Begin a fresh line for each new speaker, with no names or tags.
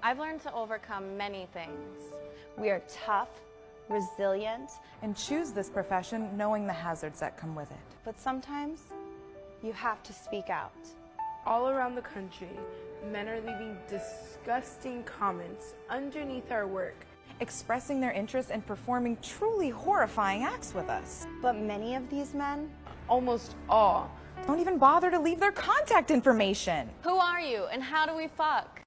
I've learned to overcome many things.
We are tough, resilient,
and choose this profession knowing the hazards that come with it.
but sometimes you have to speak out.
All around the country, men are leaving disgusting comments underneath our work.
Expressing their interest and performing truly horrifying acts with us.
But many of these men,
Almost all.
Don't even bother to leave their contact information.
Who are you and how do we fuck?